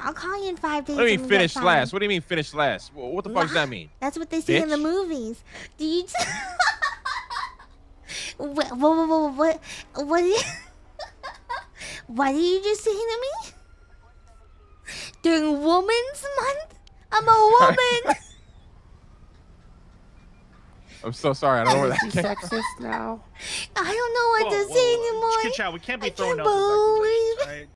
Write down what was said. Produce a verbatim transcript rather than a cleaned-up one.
I'll call you in five days. What do you mean finish last? What do you mean finish last? What the fuck does that mean? That's what they say Bitch? in the movies. Do you? what? What? What? What? What? Did you... what did you just say to me? During Women's Month, I'm a woman. I'm so sorry. I don't know where that Is he sexist now? I don't know what whoa, to whoa, say whoa. anymore. Chicken chow, we can't be I throwing can't out this believe